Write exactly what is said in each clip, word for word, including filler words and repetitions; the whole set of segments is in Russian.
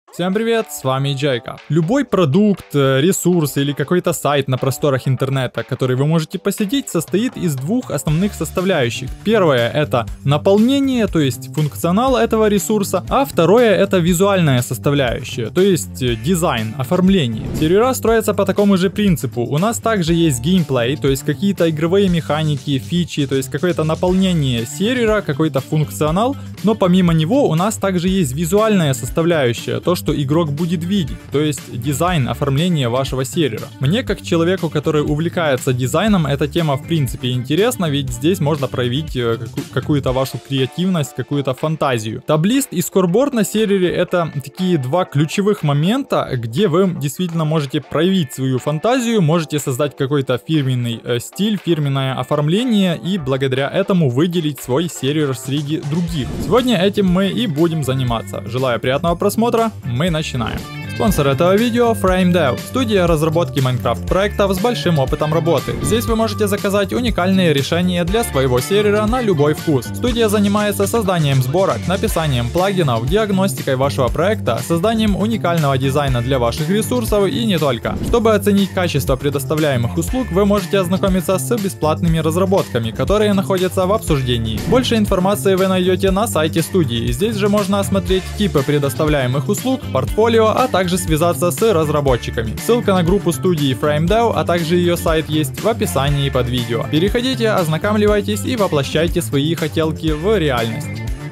Всем привет, с вами Джейка. Любой продукт, ресурс или какой-то сайт на просторах интернета, который вы можете посетить, состоит из двух основных составляющих. Первое — это наполнение, то есть функционал этого ресурса, а второе — это визуальная составляющая, то есть дизайн, оформление. Сервера строятся по такому же принципу. У нас также есть геймплей, то есть какие-то игровые механики, фичи, то есть какое-то наполнение сервера, какой-то функционал, но помимо него у нас также есть визуальная составляющая, то, что игрок будет видеть, то есть дизайн, оформление вашего сервера. Мне, как человеку, который увлекается дизайном, эта тема в принципе интересна, ведь здесь можно проявить какую-то вашу креативность, какую-то фантазию. Таблист и скорборд на сервере — это такие два ключевых момента, где вы действительно можете проявить свою фантазию, можете создать какой-то фирменный э, стиль, фирменное оформление и благодаря этому выделить свой сервер среди других. Сегодня этим мы и будем заниматься. Желаю приятного просмотра. Мы начинаем. Спонсор этого видео — FrameDev, студия разработки Minecraft проектов с большим опытом работы. Здесь вы можете заказать уникальные решения для своего сервера на любой вкус. Студия занимается созданием сборок, написанием плагинов, диагностикой вашего проекта, созданием уникального дизайна для ваших ресурсов и не только. Чтобы оценить качество предоставляемых услуг, вы можете ознакомиться с бесплатными разработками, которые находятся в обсуждении. Больше информации вы найдете на сайте студии. Здесь же можно осмотреть типы предоставляемых услуг, портфолио, а также связаться с разработчиками. Ссылка на группу студии FrameDev, а также ее сайт есть в описании под видео. Переходите, ознакомливайтесь и воплощайте свои хотелки в реальность.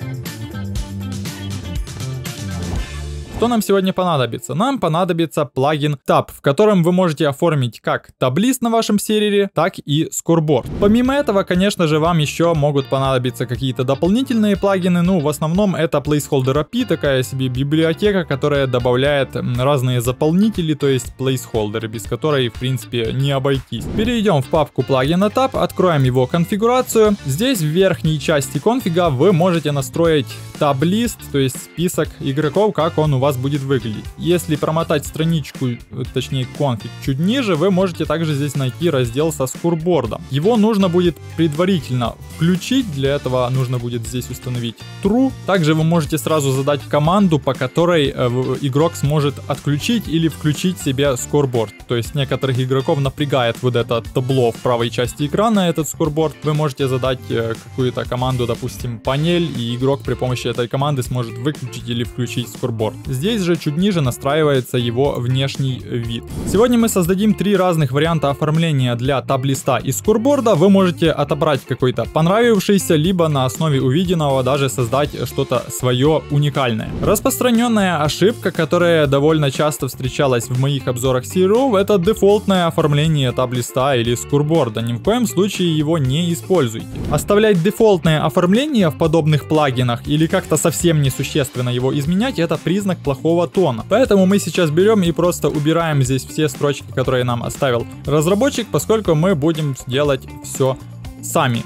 Что нам сегодня понадобится? Нам понадобится плагин Tab, в котором вы можете оформить как таблист на вашем сервере, так и скорборд. Помимо этого, конечно же, вам еще могут понадобиться какие-то дополнительные плагины. Ну, в основном это Placeholder эй пи ай, такая себе библиотека, которая добавляет разные заполнители, то есть placeholder, без которой, в принципе, не обойтись. Перейдем в папку плагина Tab, откроем его конфигурацию. Здесь в верхней части конфига вы можете настроить таблист, то есть список игроков, как он у вас будет выглядеть. Если промотать страничку, точнее конфиг, чуть ниже, вы можете также здесь найти раздел со скорбордом. Его нужно будет предварительно включить, для этого нужно будет здесь установить true. Также вы можете сразу задать команду, по которой э, игрок сможет отключить или включить себе скорборд. То есть некоторых игроков напрягает вот это табло в правой части экрана, этот скорборд. Вы можете задать э, какую-то команду, допустим, панель, и игрок при помощи этой команды сможет выключить или включить скорборд. Здесь же чуть ниже настраивается его внешний вид. Сегодня мы создадим три разных варианта оформления для таблиста и скорборда. Вы можете отобрать какой-то понравившийся, либо на основе увиденного даже создать что-то свое уникальное. Распространенная ошибка, которая довольно часто встречалась в моих обзорах серверов, это дефолтное оформление таблиста или скорборда. Ни в коем случае его не используйте. Оставлять дефолтное оформление в подобных плагинах или как-то совсем несущественно его изменять — это признак плохого тона. Поэтому мы сейчас берем и просто убираем здесь все строчки, которые нам оставил разработчик, поскольку мы будем делать все сами.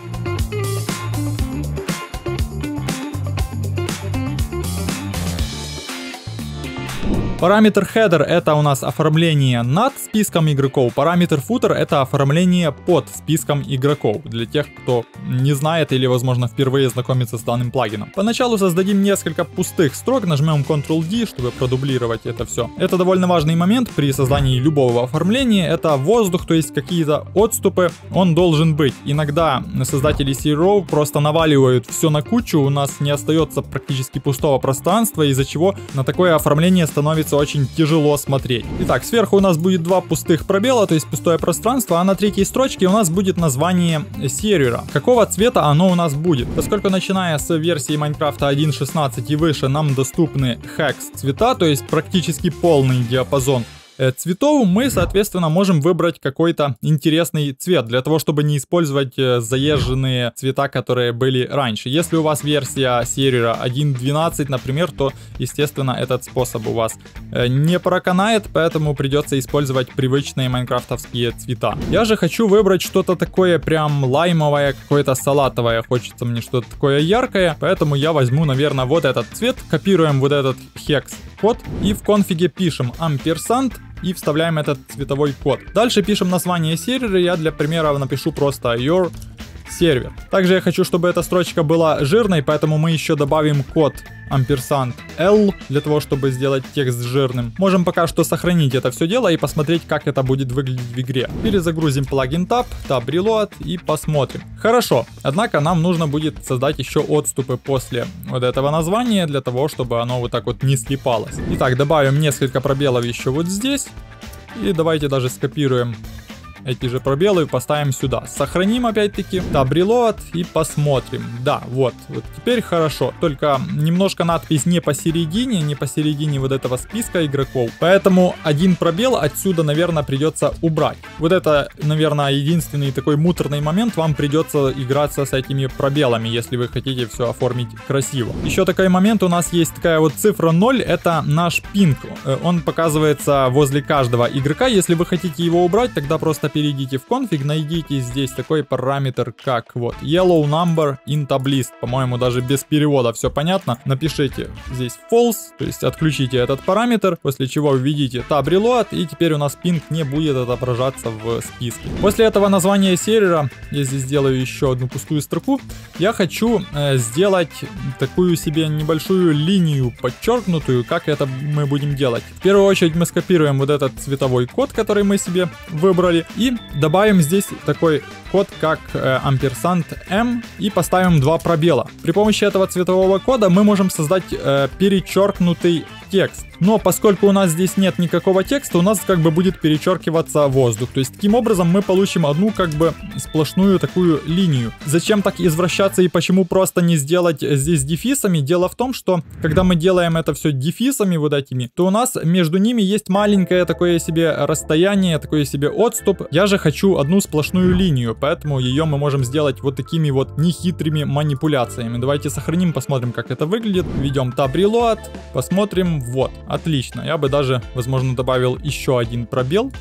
Параметр header — это у нас оформление над списком игроков, параметр footer — это оформление под списком игроков, для тех, кто не знает или, возможно, впервые знакомится с данным плагином. Поначалу создадим несколько пустых строк, нажмем контрол ди, чтобы продублировать это все. Это довольно важный момент при создании любого оформления, это воздух, то есть какие-то отступы, он должен быть. Иногда создатели серверов просто наваливают все на кучу, у нас не остается практически пустого пространства, из-за чего на такое оформление становится очень тяжело смотреть. Итак, сверху у нас будет два пустых пробела, то есть пустое пространство, а на третьей строчке у нас будет название сервера. Какого цвета оно у нас будет? Поскольку начиная с версии Minecraft один точка шестнадцать и выше нам доступны hex цвета, то есть практически полный диапазон цветов, мы, соответственно, можем выбрать какой-то интересный цвет, для того, чтобы не использовать заезженные цвета, которые были раньше. Если у вас версия сервера один точка двенадцать, например, то, естественно, этот способ у вас не проканает, поэтому придется использовать привычные майнкрафтовские цвета. Я же хочу выбрать что-то такое прям лаймовое, какое-то салатовое, хочется мне что-то такое яркое, поэтому я возьму, наверное, вот этот цвет, копируем вот этот hex код и в конфиге пишем ampersand и вставляем этот цветовой код. Дальше пишем название сервера, я для примера напишу просто your сервер. Также я хочу, чтобы эта строчка была жирной, поэтому мы еще добавим код амперсанд L для того, чтобы сделать текст жирным. Можем пока что сохранить это все дело и посмотреть, как это будет выглядеть в игре. Перезагрузим плагин Tab, Tab Reload и посмотрим. Хорошо, однако нам нужно будет создать еще отступы после вот этого названия, для того, чтобы оно вот так вот не слипалось. Итак, добавим несколько пробелов еще вот здесь. И давайте даже скопируем эти же пробелы и поставим сюда. Сохраним опять-таки, Tab Reload и посмотрим. Да, вот, вот теперь хорошо. Только немножко надпись не посередине, не посередине вот этого списка игроков. Поэтому один пробел отсюда, наверное, придется убрать. Вот это, наверное, единственный такой муторный момент. Вам придется играться с этими пробелами, если вы хотите все оформить красиво. Еще такой момент, у нас есть такая вот цифра ноль, это наш пинг. Он показывается возле каждого игрока. Если вы хотите его убрать, тогда просто перейдите в конфиг, найдите здесь такой параметр, как вот yellow number in tab list. По-моему, даже без перевода все понятно. Напишите здесь false, то есть отключите этот параметр, после чего введите tab reload, и теперь у нас пинг не будет отображаться в списке. После этого названия сервера, я здесь сделаю еще одну пустую строку, я хочу э, сделать такую себе небольшую линию подчеркнутую, как это мы будем делать. В первую очередь мы скопируем вот этот цветовой код, который мы себе выбрали, и добавим здесь такой код, как э, амперсанд M, и поставим два пробела. При помощи этого цветового кода мы можем создать э, перечеркнутый текст. Но поскольку у нас здесь нет никакого текста, у нас как бы будет перечеркиваться воздух. То есть таким образом мы получим одну как бы сплошную такую линию. Зачем так извращаться и почему просто не сделать здесь дефисами? Дело в том, что когда мы делаем это все дефисами вот этими, то у нас между ними есть маленькое такое себе расстояние, такой себе отступ. Я же хочу одну сплошную линию, поэтому ее мы можем сделать вот такими вот нехитрыми манипуляциями. Давайте сохраним, посмотрим, как это выглядит. Введем Tab Reload, посмотрим. Вот, отлично. Я бы даже, возможно, добавил еще один пробел.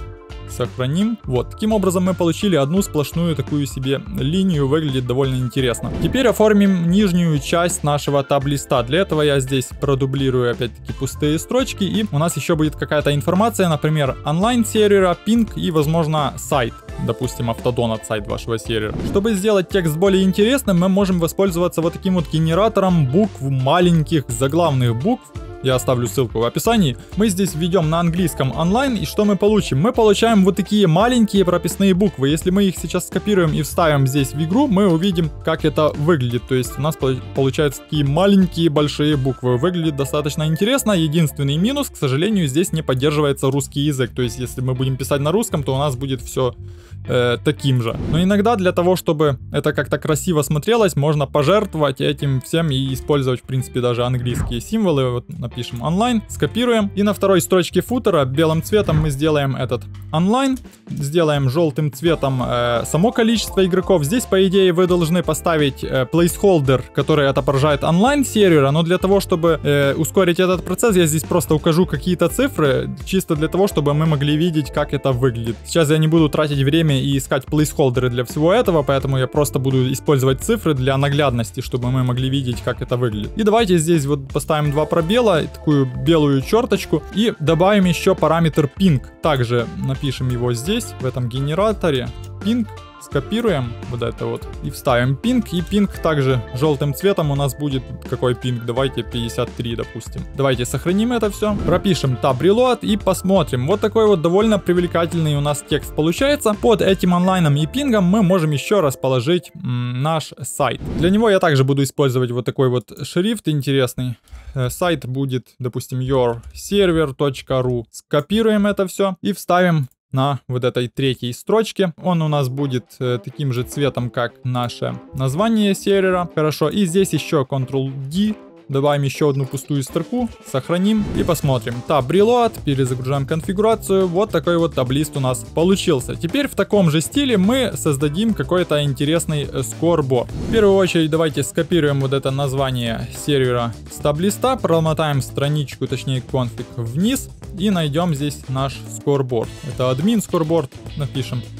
Сохраним. Вот, таким образом мы получили одну сплошную такую себе линию, выглядит довольно интересно. Теперь оформим нижнюю часть нашего таб-листа. Для этого я здесь продублирую опять-таки пустые строчки, и у нас еще будет какая-то информация, например, онлайн-сервера, пинг и, возможно, сайт. Допустим, автодонат сайт вашего сервера. Чтобы сделать текст более интересным, мы можем воспользоваться вот таким вот генератором букв, маленьких заглавных букв. Я оставлю ссылку в описании. Мы здесь введем на английском онлайн, и что мы получим? Мы получаем вот такие маленькие прописные буквы. Если мы их сейчас скопируем и вставим здесь в игру, мы увидим, как это выглядит. То есть у нас получаются такие маленькие большие буквы. Выглядит достаточно интересно. Единственный минус, к сожалению, здесь не поддерживается русский язык. То есть если мы будем писать на русском, то у нас будет все э, таким же. Но иногда для того, чтобы это как-то красиво смотрелось, можно пожертвовать этим всем и использовать, в принципе, даже английские символы. Вот напишем онлайн, скопируем, и на второй строчке футера белым цветом мы сделаем этот онлайн, сделаем желтым цветом э, само количество игроков. Здесь, по идее, вы должны поставить э, placeholder, который отображает онлайн сервера, но для того, чтобы э, ускорить этот процесс, я здесь просто укажу какие-то цифры, чисто для того, чтобы мы могли видеть, как это выглядит. Сейчас я не буду тратить время и искать placeholder для всего этого, поэтому я просто буду использовать цифры для наглядности, чтобы мы могли видеть, как это выглядит. И давайте здесь вот поставим два пробела, такую белую черточку, и добавим еще параметр ping. Также напишем его здесь, в этом генераторе. Ping. Скопируем вот это вот и вставим ping, и ping также желтым цветом у нас будет. Какой ping? Давайте пятьдесят три, допустим. Давайте сохраним это все, пропишем Tab Reload и посмотрим. Вот такой вот довольно привлекательный у нас текст получается. Под этим онлайном и пингом мы можем еще расположить м, наш сайт. Для него я также буду использовать вот такой вот шрифт интересный. Сайт будет, допустим, your server точка ру. Скопируем это все и вставим на вот этой третьей строчке. Он у нас будет э, таким же цветом, как наше название сервера. Хорошо. И здесь еще контрол ди. Добавим еще одну пустую строку, сохраним и посмотрим. Tab Reload, перезагружаем конфигурацию. Вот такой вот таблист у нас получился. Теперь в таком же стиле мы создадим какой-то интересный скорборд. В первую очередь давайте скопируем вот это название сервера с таблиста, промотаем страничку, точнее конфиг вниз и найдем здесь наш скорборд. Это админ скорборд, напишем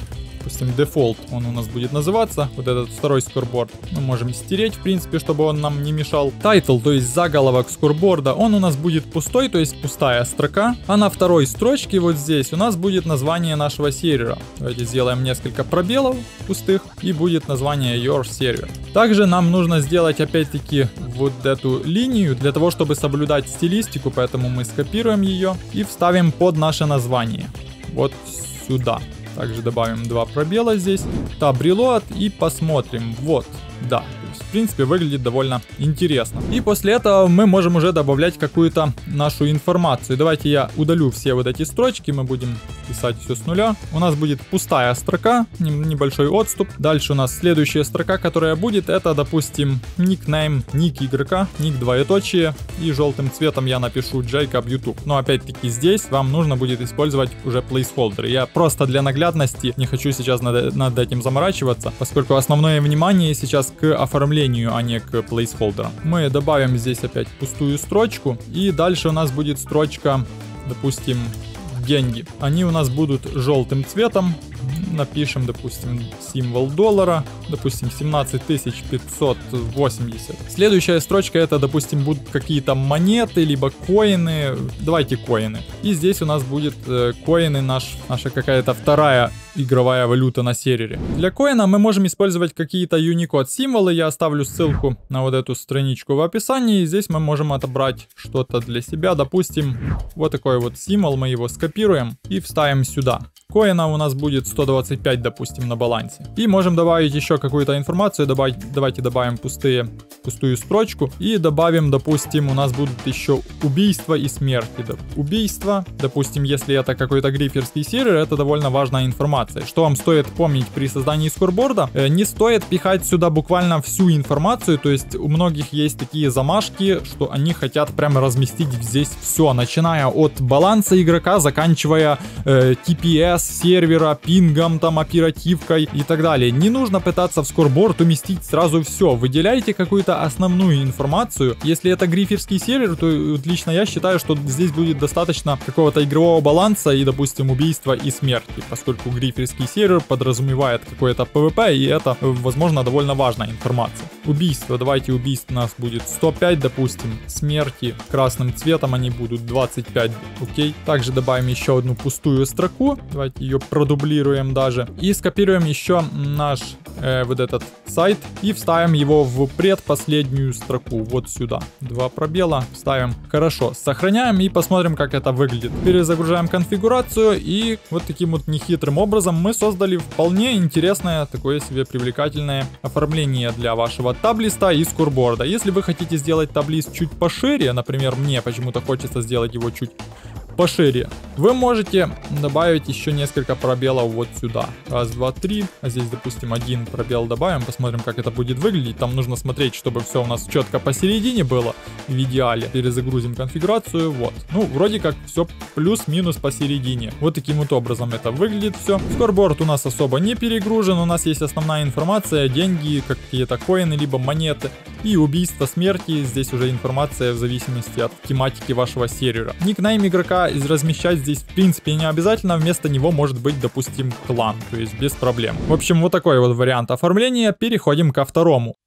допустим, default он у нас будет называться, вот этот второй скорборд. Мы можем стереть, в принципе, чтобы он нам не мешал. Title, то есть заголовок скорборда, он у нас будет пустой, то есть пустая строка. А на второй строчке вот здесь у нас будет название нашего сервера. Давайте сделаем несколько пробелов пустых, и будет название your server. Также нам нужно сделать опять-таки вот эту линию для того, чтобы соблюдать стилистику, поэтому мы скопируем ее и вставим под наше название. Вот сюда. Также добавим два пробела здесь. Tab reload и посмотрим. Вот, да. В принципе, выглядит довольно интересно. И после этого мы можем уже добавлять какую-то нашу информацию. Давайте я удалю все вот эти строчки. Мы будем писать все с нуля. У нас будет пустая строка, небольшой отступ. Дальше у нас следующая строка, которая будет, это, допустим, никнейм, ник игрока, ник двоеточие. И желтым цветом я напишу Jacob YouTube. Но опять-таки здесь вам нужно будет использовать уже placeholder. Я просто для наглядности не хочу сейчас над, над этим заморачиваться, поскольку основное внимание сейчас к оформлению, а не к placeholder. Мы добавим здесь опять пустую строчку, и дальше у нас будет строчка, допустим, деньги. Они у нас будут желтым цветом. Напишем, допустим, символ доллара, допустим, семнадцать тысяч пятьсот восемьдесят. Следующая строчка, это, допустим, будут какие-то монеты, либо коины. Давайте коины. И здесь у нас будет э, коины, наш, наша какая-то вторая игровая валюта на сервере. Для коина мы можем использовать какие-то Unicode символы. Я оставлю ссылку на вот эту страничку в описании. И здесь мы можем отобрать что-то для себя. Допустим, вот такой вот символ. Мы его скопируем и вставим сюда. Коина у нас будет сто двадцать пять, допустим, на балансе. И можем добавить еще какую-то информацию. Добавить, давайте добавим пустые, пустую строчку. И добавим, допустим, у нас будут еще убийства и смерти. Убийство, допустим, если это какой-то гриферский сервер, это довольно важная информация. Что вам стоит помнить при создании скорборда? Не стоит пихать сюда буквально всю информацию. То есть у многих есть такие замашки, что они хотят прямо разместить здесь все, начиная от баланса игрока, заканчивая э, ти пи эс сервера, пингом, там, оперативкой и так далее. Не нужно пытаться в скорборд уместить сразу все. Выделяйте какую-то основную информацию. Если это гриферский сервер, то лично я считаю, что здесь будет достаточно какого-то игрового баланса и, допустим, убийства и смерти, поскольку гриферский сервер подразумевает какое-то пэ вэ пэ, и это, возможно, довольно важная информация. Убийство. Давайте убийств у нас будет сто пять, допустим. Смерти красным цветом они будут двадцать пять. Окей. Также добавим еще одну пустую строку. Давайте ее продублируем даже. И скопируем еще наш э, вот этот сайт и вставим его в предпоследнюю строку. Вот сюда. Два пробела. Вставим. Хорошо. Сохраняем и посмотрим, как это выглядит. Перезагружаем конфигурацию, и вот таким вот нехитрым образом мы создали вполне интересное, такое себе привлекательное оформление для вашего таблиста и скорборда. Если вы хотите сделать таблист чуть пошире, например, мне почему-то хочется сделать его чуть пошире, вы можете добавить еще несколько пробелов вот сюда. Раз, два, три. А здесь, допустим, один пробел добавим. Посмотрим, как это будет выглядеть. Там нужно смотреть, чтобы все у нас четко посередине было. В идеале. Перезагрузим конфигурацию. Вот. Ну, вроде как все плюс-минус посередине. Вот таким вот образом это выглядит все. Скорборд у нас особо не перегружен. У нас есть основная информация. Деньги, какие-то коины, либо монеты. И убийство, смерти. Здесь уже информация в зависимости от тематики вашего сервера. Никнейм игрока размещать здесь в принципе не обязательно, вместо него может быть, допустим, клан, то есть без проблем. В общем, вот такой вот вариант оформления. Переходим ко второму.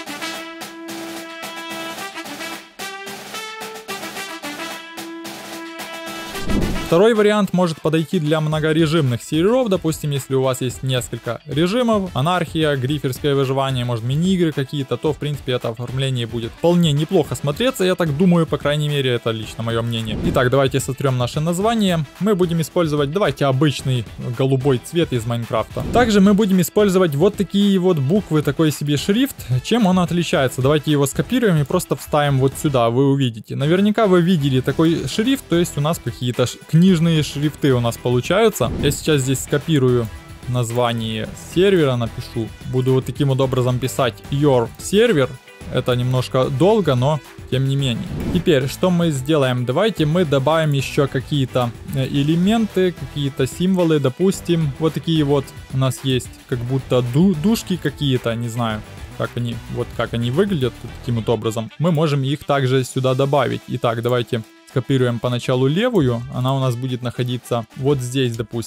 Второй вариант может подойти для многорежимных серверов. Допустим, если у вас есть несколько режимов, анархия, гриферское выживание, может мини-игры какие-то, то в принципе это оформление будет вполне неплохо смотреться. Я так думаю, по крайней мере, это лично мое мнение. Итак, давайте сотрем наше название. Мы будем использовать, давайте, обычный голубой цвет из Майнкрафта. Также мы будем использовать вот такие вот буквы, такой себе шрифт. Чем он отличается? Давайте его скопируем и просто вставим вот сюда, вы увидите. Наверняка вы видели такой шрифт, то есть у нас какие-то книжные шрифты у нас получаются. Я сейчас здесь скопирую название сервера, напишу. Буду вот таким вот образом писать your server. Это немножко долго, но тем не менее. Теперь, что мы сделаем? Давайте мы добавим еще какие-то элементы, какие-то символы. Допустим, вот такие вот у нас есть как будто ду душки какие-то, не знаю. Как они, вот как они выглядят таким вот образом. Мы можем их также сюда добавить. Итак, давайте скопируем поначалу левую. Она у нас будет находиться вот здесь, допустим.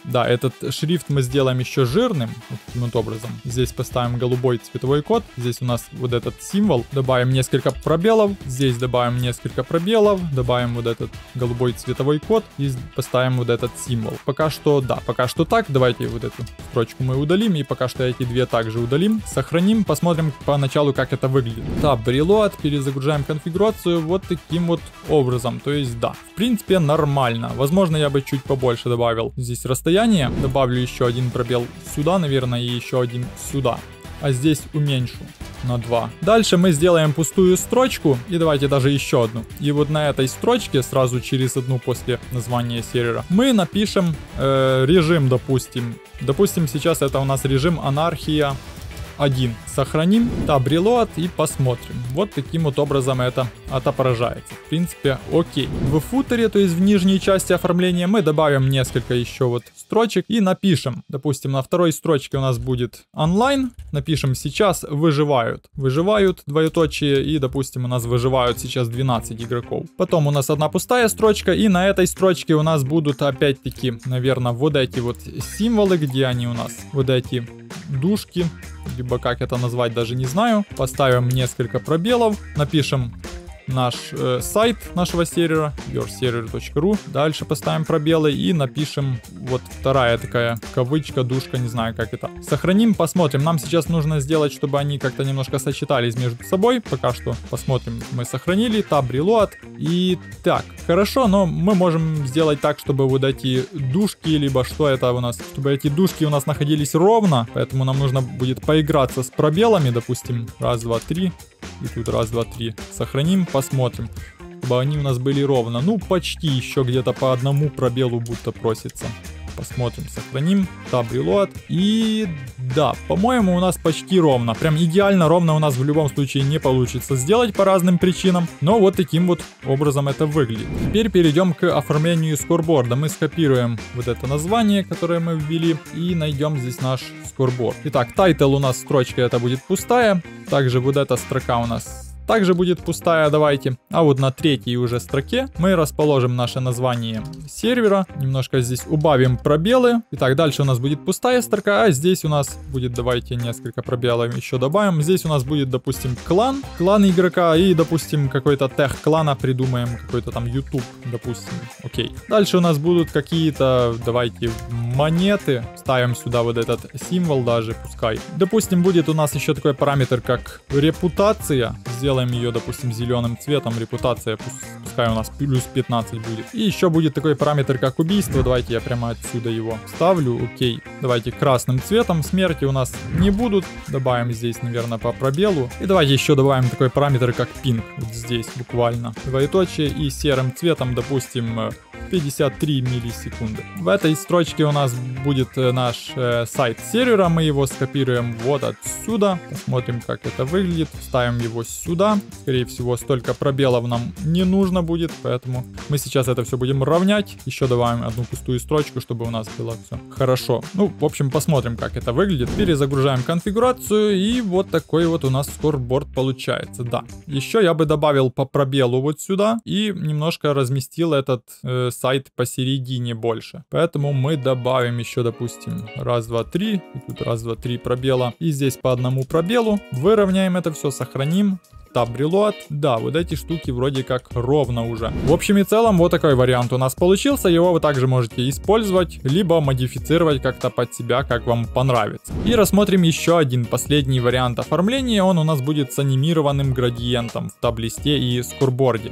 Да, этот шрифт мы сделаем еще жирным, вот таким вот образом. Здесь поставим голубой цветовой код, здесь у нас вот этот символ, добавим несколько пробелов, здесь добавим несколько пробелов, добавим вот этот голубой цветовой код и поставим вот этот символ. Пока что, да, пока что так, давайте вот эту строчку мы удалим, и пока что эти две также удалим, сохраним, посмотрим поначалу, как это выглядит. Tab Reload, перезагружаем конфигурацию вот таким вот образом, то есть да, в принципе нормально. Возможно, я бы чуть побольше добавил здесь расстояние, добавлю еще один пробел сюда, наверное, и еще один сюда, а здесь уменьшу на два. Дальше мы сделаем пустую строчку, и давайте даже еще одну. И вот на этой строчке, сразу через одну после названия сервера, мы напишем э, режим, допустим. Допустим, сейчас это у нас режим анархия один. Сохраним, Tab Reload и посмотрим. Вот таким вот образом это отображается. В принципе, окей. В футере, то есть в нижней части оформления, мы добавим несколько еще вот строчек и напишем. Допустим, на второй строчке у нас будет онлайн. Напишем сейчас выживают. Выживают, двоеточие, и, допустим, у нас выживают сейчас двенадцать игроков. Потом у нас одна пустая строчка, и на этой строчке у нас будут опять-таки, наверное, вот эти вот символы, где они у нас? Вот эти дужки, либо как это назвать, даже не знаю. Поставим несколько пробелов, напишем наш э, сайт нашего сервера your server точка ru. Дальше поставим пробелы и напишем вот вторая такая кавычка, дужка, не знаю как это. Сохраним, посмотрим. Нам сейчас нужно сделать, чтобы они как-то немножко сочетались между собой. Пока что посмотрим. Мы сохранили, Tab Reload. И так, хорошо, но мы можем сделать так, чтобы вот эти дужки, либо что это у нас, чтобы эти дужки у нас находились ровно. Поэтому нам нужно будет поиграться с пробелами, допустим, раз, два, три. И тут раз, два, три. Сохраним, посмотрим, чтобы они у нас были ровно. Ну, почти, еще где-то по одному пробелу будто просится. Посмотрим, сохраним, Tab Reload. И да, по-моему, у нас почти ровно. Прям идеально ровно у нас в любом случае не получится сделать по разным причинам. Но вот таким вот образом это выглядит. Теперь перейдем к оформлению скорборда. Мы скопируем вот это название, которое мы ввели, и найдем здесь наш скорборд. Итак, title у нас строчка это будет пустая. Также вот эта строка у нас также будет пустая, давайте. А вот на третьей уже строке мы расположим наше название сервера. Немножко здесь убавим пробелы. Итак, дальше у нас будет пустая строка, а здесь у нас будет, давайте несколько пробелов еще добавим. Здесь у нас будет, допустим, клан, клан игрока и, допустим, какой-то тех клана придумаем, какой-то там YouTube, допустим. Окей. Дальше у нас будут какие-то, давайте, монеты. Ставим сюда вот этот символ даже, пускай. Допустим, будет у нас еще такой параметр, как репутация. Сделаем ее, допустим, зеленым цветом, репутация, пускай у нас плюс пятнадцать будет. И еще будет такой параметр, как убийство, давайте я прямо отсюда его ставлю, окей. Давайте красным цветом, смерти у нас не будут, добавим здесь, наверное, по пробелу. И давайте еще добавим такой параметр, как пинг, вот здесь буквально, двоеточие, и серым цветом, допустим, пятьдесят три миллисекунды. В этой строчке у нас будет наш э, сайт сервера, мы его скопируем вот отсюда, посмотрим, как это выглядит, ставим его сюда. Скорее всего, столько пробелов нам не нужно будет, поэтому мы сейчас это все будем равнять. Еще добавим одну пустую строчку, чтобы у нас было все хорошо. Ну, в общем, посмотрим, как это выглядит. Перезагружаем конфигурацию, и вот такой вот у нас скорборд получается. Да, еще я бы добавил по пробелу вот сюда и немножко разместил этот э, сайт посередине больше. Поэтому мы добавим еще, допустим, раз, два, три, и тут раз, два, три пробела, и здесь по одному пробелу. Выровняем это все, сохраним. Tab Reload. Да, вот эти штуки вроде как ровно уже. В общем и целом, вот такой вариант у нас получился. Его вы также можете использовать, либо модифицировать как-то под себя, как вам понравится. И рассмотрим еще один последний вариант оформления. Он у нас будет с анимированным градиентом в таблисте и скорборде.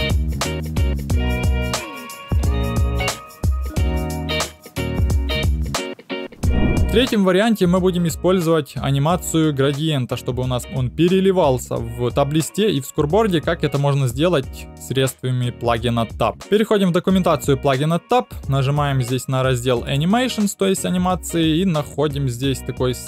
В третьем варианте мы будем использовать анимацию градиента, чтобы у нас он переливался в таблисте и в скорборде, как это можно сделать средствами плагина Tab. Переходим в документацию плагина Tab, нажимаем здесь на раздел Animations, то есть анимации, и находим здесь такой сайт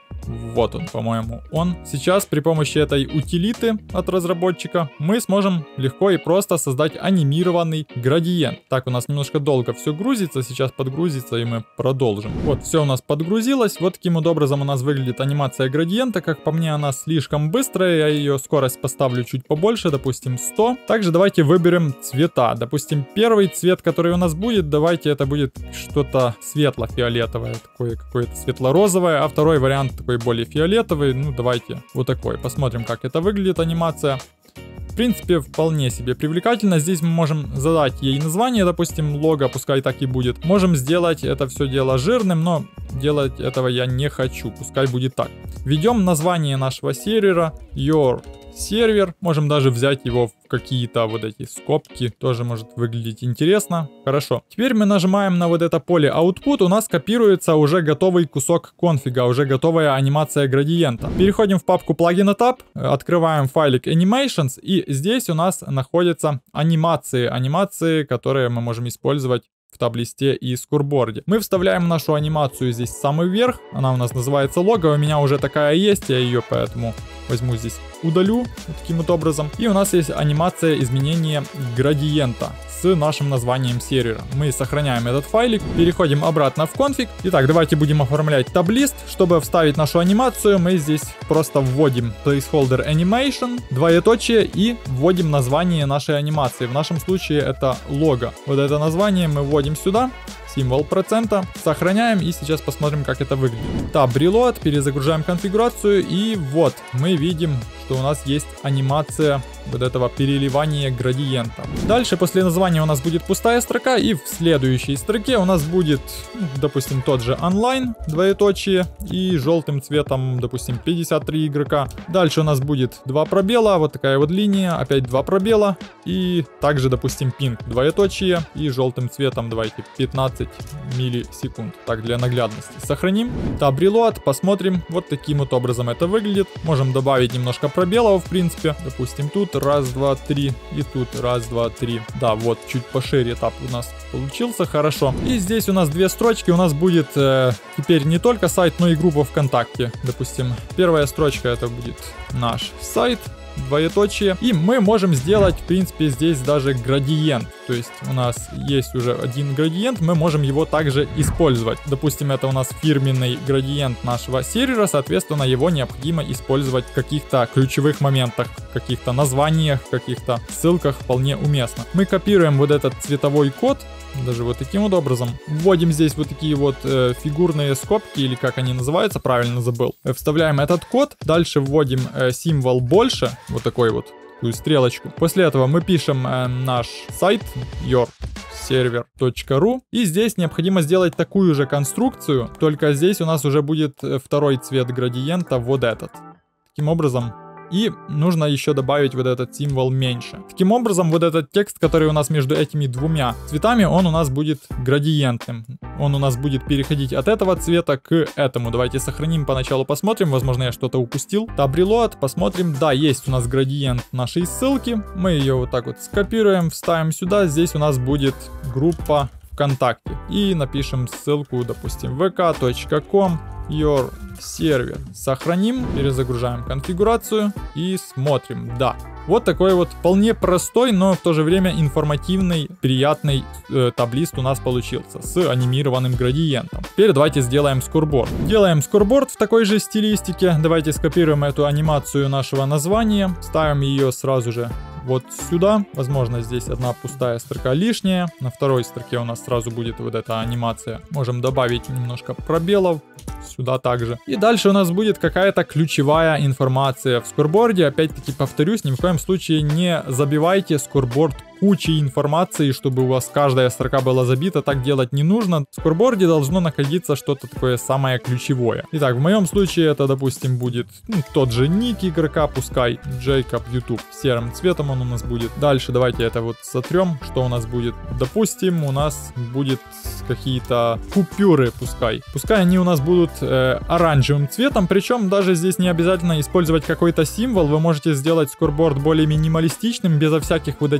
Вот он, по-моему, он. Сейчас при помощи этой утилиты от разработчика мы сможем легко и просто создать анимированный градиент. Так, у нас немножко долго все грузится, сейчас подгрузится и мы продолжим. Вот, все у нас подгрузилось. Вот таким вот образом у нас выглядит анимация градиента. Как по мне, она слишком быстрая, я ее скорость поставлю чуть побольше, допустим, сто. Также давайте выберем цвета. Допустим, первый цвет, который у нас будет, давайте это будет что-то светло-фиолетовое, такое какое-то светло-розовое, а второй вариант такой более фиолетовый. Ну, давайте вот такой. Посмотрим, как это выглядит, анимация. В принципе, вполне себе привлекательно. Здесь мы можем задать ей название, допустим, лого, пускай так и будет. Можем сделать это все дело жирным, но делать этого я не хочу. Пускай будет так. Введем название нашего сервера, your сервер. Можем даже взять его в какие-то вот эти скобки. Тоже может выглядеть интересно. Хорошо. Теперь мы нажимаем на вот это поле Output. У нас копируется уже готовый кусок конфига, уже готовая анимация градиента. Переходим в папку плагина Tab, открываем файлик Animations, и здесь у нас находятся анимации. Анимации, которые мы можем использовать в таблисте и скорборде. Мы вставляем нашу анимацию здесь в самый верх. Она у нас называется лого. У меня уже такая есть, я ее поэтому возьму здесь, удалю вот таким вот образом. И у нас есть анимация изменения градиента с нашим названием сервера. Мы сохраняем этот файлик, переходим обратно в конфиг. Итак, давайте будем оформлять таблист. Чтобы вставить нашу анимацию, мы здесь просто вводим placeholder animation, двоеточие, и вводим название нашей анимации. В нашем случае это лого. Вот это название мы вводим сюда. Символ процента, сохраняем и сейчас посмотрим, как это выглядит. Tab Reload, перезагружаем конфигурацию, и вот мы видим, что у нас есть анимация вот этого переливания градиента. Дальше после названия у нас будет пустая строка, и в следующей строке у нас будет, допустим, тот же онлайн, двоеточие, и желтым цветом, допустим, пятьдесят три игрока. Дальше у нас будет два пробела, вот такая вот линия, опять два пробела, и также, допустим, пинг, двоеточие, и желтым цветом давайте пятнадцать миллисекунд. Так, для наглядности. Сохраним. Tab Reload, посмотрим. Вот таким вот образом это выглядит. Можем добавить немножко пробелов, в принципе. Допустим, тут раз, два, три, и тут раз, два, три. Да, вот, чуть пошире этап у нас получился, хорошо. И здесь у нас две строчки. У нас будет э, теперь не только сайт, но и группа ВКонтакте. Допустим, первая строчка это будет наш сайт, двоеточие. И мы можем сделать, в принципе, здесь даже градиент. То есть у нас есть уже один градиент, мы можем его также использовать. Допустим, это у нас фирменный градиент нашего сервера, соответственно, его необходимо использовать в каких-то ключевых моментах, каких-то названиях, каких-то ссылках вполне уместно. Мы копируем вот этот цветовой код, даже вот таким вот образом. Вводим здесь вот такие вот э, фигурные скобки, или как они называются, правильно забыл. Э, вставляем этот код, дальше вводим э, символ больше, вот такой вот, такую стрелочку. После этого мы пишем э, наш сайт your сервер точка ру, и здесь необходимо сделать такую же конструкцию, только здесь у нас уже будет второй цвет градиента, вот этот. Таким образом. И нужно еще добавить вот этот символ меньше. Таким образом, вот этот текст, который у нас между этими двумя цветами, он у нас будет градиентным. Он у нас будет переходить от этого цвета к этому. Давайте сохраним, поначалу посмотрим. Возможно, я что-то упустил. Tab Reload, посмотрим. Да, есть у нас градиент нашей ссылки. Мы ее вот так вот скопируем, вставим сюда. Здесь у нас будет группа ВКонтакте. И напишем ссылку, допустим, ви ка точка ком your сервер. Сохраним, перезагружаем конфигурацию и смотрим. Да, вот такой вот вполне простой, но в то же время информативный, приятный э, таблист у нас получился с анимированным градиентом. Теперь давайте сделаем скорборд. Делаем скорборд в такой же стилистике. Давайте скопируем эту анимацию нашего названия, ставим ее сразу же вот сюда. Возможно, здесь одна пустая строка лишняя. На второй строке у нас сразу будет вот эта анимация. Можем добавить немножко пробелов сюда также. И дальше у нас будет какая-то ключевая информация в скорборде. Опять-таки повторюсь, ни в коем случае не забивайте скорборд кучей информации, чтобы у вас каждая строка была забита. Так делать не нужно. В скорборде должно находиться что-то такое самое ключевое. Итак, в моем случае это, допустим, будет ну, тот же ник игрока, пускай Джейкоб YouTube. Серым цветом он у нас будет. Дальше давайте это вот сотрем. Что у нас будет? Допустим, у нас будет какие-то купюры, пускай. Пускай они у нас будут э, оранжевым цветом. Причем даже здесь не обязательно использовать какой-то символ. Вы можете сделать скорборд более минималистичным, безо всяких вот этих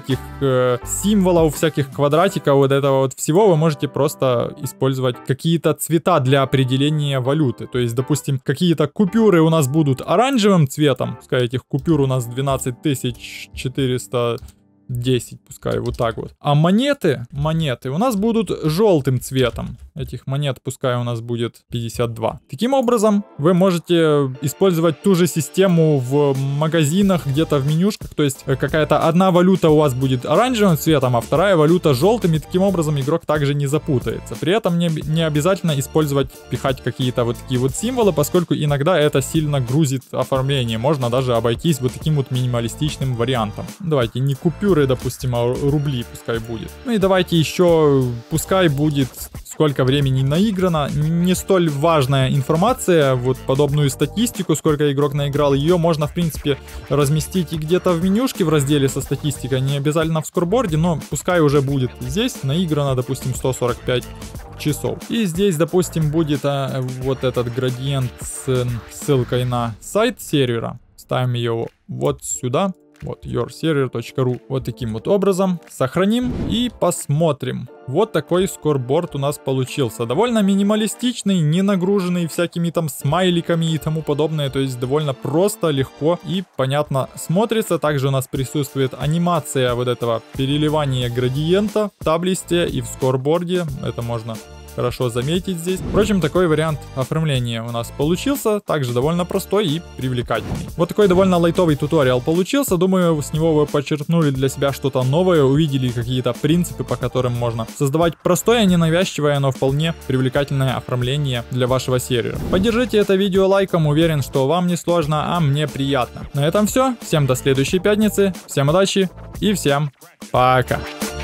э, символов, всяких квадратиков, вот этого вот всего, вы можете просто использовать какие-то цвета для определения валюты. То есть, допустим, какие-то купюры у нас будут оранжевым цветом, пускай этих купюр у нас двенадцать тысяч четыреста десять, пускай вот так вот. А монеты, монеты у нас будут желтым цветом. Этих монет пускай у нас будет пятьдесят два. Таким образом, вы можете использовать ту же систему в магазинах, где-то в менюшках. То есть какая-то одна валюта у вас будет оранжевым цветом, а вторая валюта желтым. И таким образом игрок также не запутается. При этом не, не обязательно использовать, пихать какие-то вот такие вот символы, поскольку иногда это сильно грузит оформление. Можно даже обойтись вот таким вот минималистичным вариантом. Давайте не купюры, допустим, а рубли пускай будет. Ну и давайте еще, пускай будет сколько времени наиграно. Не столь важная информация, вот подобную статистику, сколько игрок наиграл, ее можно в принципе разместить и где-то в менюшке в разделе со статистикой, не обязательно в скорборде, но пускай уже будет здесь наиграно, допустим, сто сорок пять часов. И здесь, допустим, будет а, вот этот градиент с ссылкой на сайт сервера. Ставим ее вот сюда. Вот, your server точка ру. Вот таким вот образом. Сохраним и посмотрим. Вот такой скорборд у нас получился. Довольно минималистичный, не нагруженный всякими там смайликами и тому подобное. То есть довольно просто, легко и понятно смотрится. Также у нас присутствует анимация вот этого переливания градиента в таблисте и в скорборде. Это можно хорошо заметить здесь. Впрочем, такой вариант оформления у нас получился, также довольно простой и привлекательный. Вот такой довольно лайтовый туториал получился. Думаю, с него вы подчеркнули для себя что-то новое, увидели какие-то принципы, по которым можно создавать простое, ненавязчивое, но вполне привлекательное оформление для вашего сервера. Поддержите это видео лайком, уверен, что вам не сложно, а мне приятно. На этом все. Всем до следующей пятницы, всем удачи и всем пока.